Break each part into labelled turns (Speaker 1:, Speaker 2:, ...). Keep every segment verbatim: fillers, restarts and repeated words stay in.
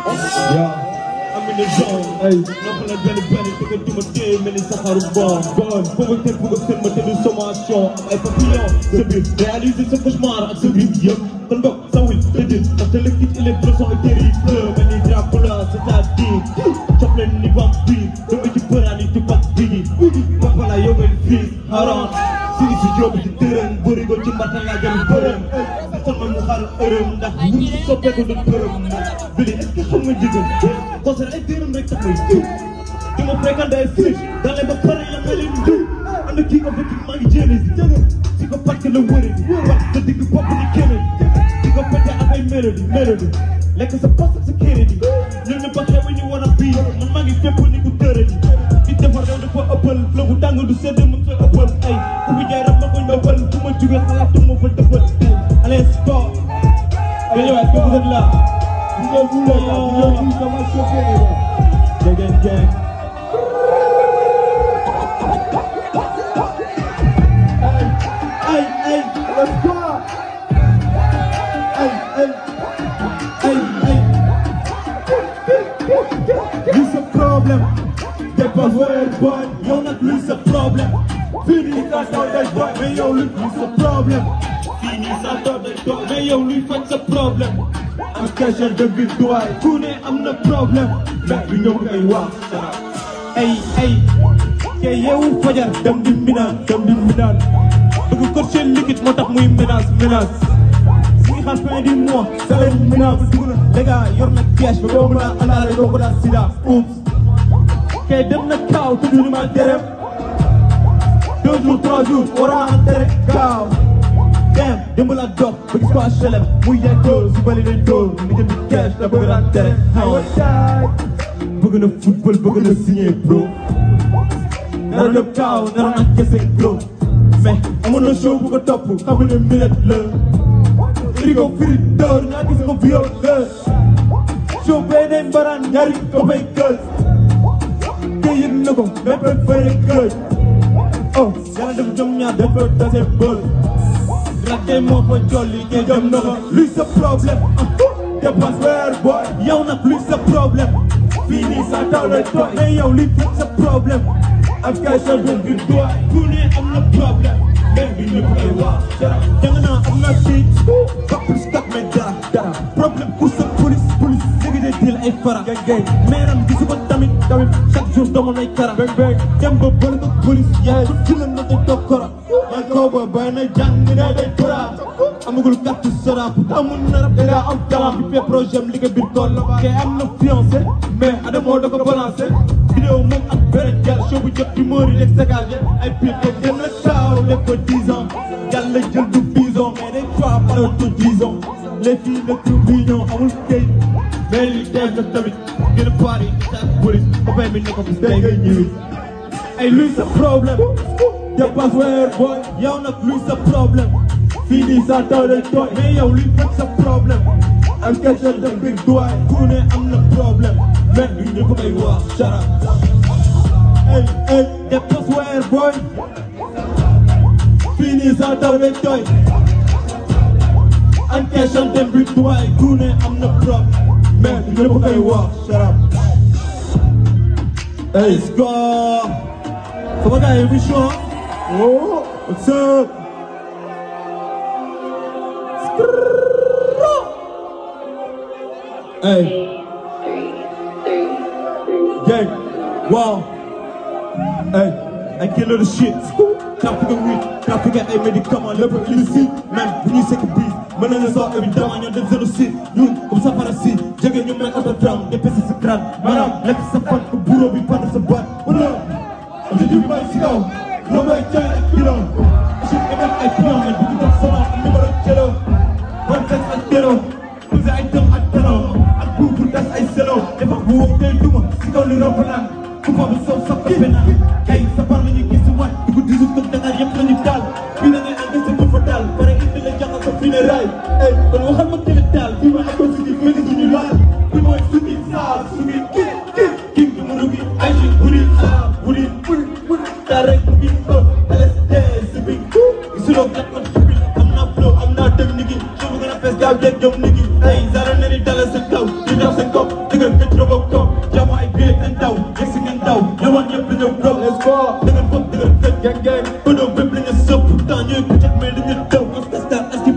Speaker 1: I'm in the zone, ay noppal ak benn benn te nga duma téye mel ni saxaru bon bon foo nga teel foo nga seen ma te du sommation am ay papillon sa biir réaliser sa cauchemar ak sa biir yëpp kon bokk sa wil tëddit ndaxte le kit il est bresson et terrible mel ni Dracula c'est-à-dire cof leen ni vampire dama ci bëraan yi ci bat bigi papa la yow ngay fii haran si si jóobi di tërën bëri ko ci mbatal laa jëm bërëm sama mu xaar ërëm ndax wur si soppeeku du bërëm bili est-ce que xam nga jigéen concert ay dërëm rek tax may fi di ma fréquenté ay fiche dalee ba pare ya mel ni ndi ànd kii ko bëgg maa ngi jéene si si ko pàcc la wëre di wax sa digg bopp ni keneen di ko pété ak ay mélodie mélodie lekk sa post ak sa kéré di ñun ñu baxee ba ñu war a bii man maa ngi fépp ni ku tërë di di defar rew dafa ëppal flow bu tàng du sedd mën koy ëppal ay ku fi jaay rab ma ko ndëppal fu ma jóge xalaatu ma fa dëppal allez sport gaño est-ce que vous êtes là vous êtes vous là yow ñu dama choqué gang gang ay ay let's go ay ay ay ay lu sa problème t'es pas vrai boy yow nag lu sa problème fini sa taw day boy mais yow lu sa problème fini sa taw day boy mais yow luy faj sa problème am question de victoire ku ne am na problème mais du ñëw ngay wax ay ay ke yeewu fajar dem di minaan dem di minaan bëgg ko seen liquide moo tax muy menace menace si ngi xaar fin du mois salaire minable dugg na les gars yor na cash ba boobu naa àndaale doo ko daan sida oups ke dem na kaaw te du ma terem deux jours trois jours wara ma tere kaaw dem démb la dox ba gis ko H L M muy yaay dóor si bali day dóor ni jënd cash la bëgg daan tere bëgg na football bëgg na signé bro nara lépp kaaw nara na kese bro mais amoon na show bu ko topp xam ne minute la frigo firi dóor nga gis ko viol la show bee neen baraan ñaari ko fay gël te yëg na ko mais ba fay gël oh yàlla def jom ñaar dafa tase bël raté moo fa jolli ke jom na ko luy sa problème dépasse weer boy yow nag luy sa problème fii nii sa taw lay toog mais yow luy fekk sa problème ak kay sa doon bi doy ku ne am na problème mais bi ñëpp ay wax danga naa am na kii ba plus kat mais dara dara problème ku sa police police léegi de dil ay fara gay gay meeram gisu ko tamit tamit chaque jour doomu nay kara bang bang dem ba bële ko police yaay su tilam na day toog kora yaay kaw ba bay na jàng ne day tora amagul carte sora amul narab danga am talent bi fait projet am liggéey biir tool la kay am na fiancé mais Adamo da ko balancé vidéo moom ak benn jàll show bu jot humeur yi dégagé ay pied ko dem la taaw def ko dix ans yàlla jël du bison mais des fois par tout dix ans les filles ne trouvent mignon amul kay mais li def na tamit gën a pari sa police ba bay mi ne ko fi day ngay ñëwi ay luy sa problème dépasse weer boy yow nag luy sa problème fii nii sa taw day tooy mais yow luy fekk sa problème am question de big doy ku ne am na problème mais du ñëpp ay wax shara ay ay dépasse weer boy fii nii sa taw day tooy am question de big doy ku ne am na problème mais du ñëpp ay wax shara hey let's go sama gars yi émission oh what's up hey gang wow hey I kill the shit trafic ak weed trafic ak ay médicaments lépp illicite même bu ñuy sekk biis mën nañu soo évidemment ñoo def génocide ñun comme ça par ci jege ñu may auto tram dépêché sa crâne maanaam lekk sa fan ko bureau bi pendre sa baat wala objectif bi may si kaw loo may jaay ak kilo je émet ay plan mais bu ñu dox sama numéro kilo man teg ak kilo posé ay tëm ak talon ak bu pour das ay selo dafa bu woo tey duma si kaw li romb naan ku fa bi soo saf kafe naan kay sa par la ñuy gis si waat di ko disu tëb Dakar yëpp la ñu taal fii la ngay engagé ba fa taal pare indi la jaxal sa funérailles ey kon waxal ma télé taal fii ma nekkoon si biir mel ni laal fii mooy suñu saal suñu kii kii kii bi mënu gi ay ci buri saa buri buri buri daa rek ngi ko L S D si bi gisuloo kat man si bi am naa flow am naa technique yi soo gën a fees gaaw jeeg jom nigi ay zara ne ni dala sa kaw di def sa kaw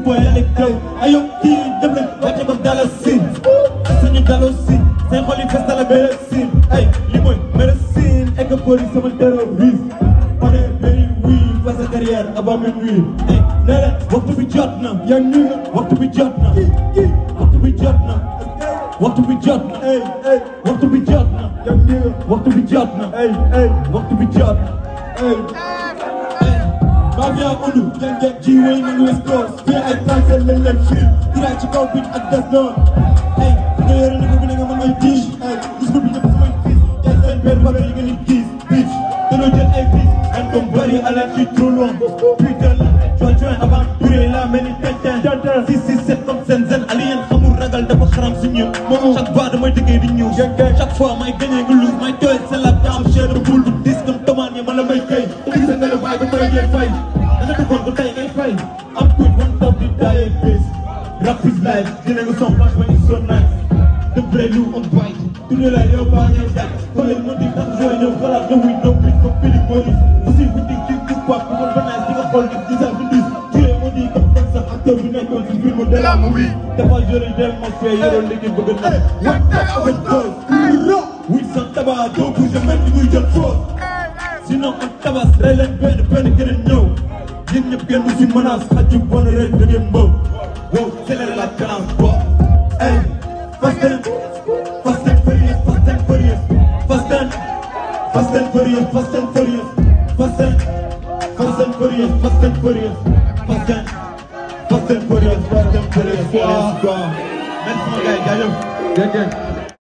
Speaker 1: boy avec taw ayo kii dem leen wàcce ko dala sin suñu daloo sin seen xol yi fees dala médecine ay li mooy médecine et que police sama terroriste on est very weak face sa carrière avant minuit ay nee leen waxtu bi jot na yaa ngi waxtu bi jot na waxtu bi jot na waxtu bi jot na ay ay waxtu bi jot na yaa ngi waxtu bi jot na ay ay waxtu bi jot na ay Mafia undu gen gen ji way nañu West Coast fii ay cancel lañ leen fii diraay ci kaw bit ak des noon ay nga yore ni ko bi ne nga mën may tiis ay gis bi ñëpp samay fils jël seen benn bagay yi nga ni gis bitch dañoo jël ay fils and comme bari alal ci trop long putain la join join avant durée la mel ni tintin six six sept comme seen zen alien xamul ragal dafa xaram si ñun chaque fois damay dëggee di ñëw chaque fois may gagné nga lose may tooy c'est la dame cher de boule bu dis comme tomate ya ma la may kay sa nga la waay ba may ngeen fay danga duggoon ko tey ngay fay am kuit one top di daye face rap is life dina nga son flash when it's so nice the vrai loup on bite tuddee la yow baa ngay daj fële moo di tax joué ñëw xalaat na wuy no bis comme Philippe Maurice aussi bu di ci gis pap bu kon banaas di nga xool di disa bi dis tué moo di comme comme sax acteur bi nekkoon ci film de la movie dafa jori del mos fee yoroon liggéey bëgg na what the open boy wuy san taba doo bouge mel ni muy jël foof sinon on tabas rey leen benn benn keneen ñëw yéen ñëpp kenn du si menace xaj yu bon rek da ngeen mbow wow accélère la cadence bo ay fast and fast and furious fast and furious fast and fast and furious fast and furious fast and fast and furious fast and furious fast and fast and furious fast and furious merci mon gars jaajëf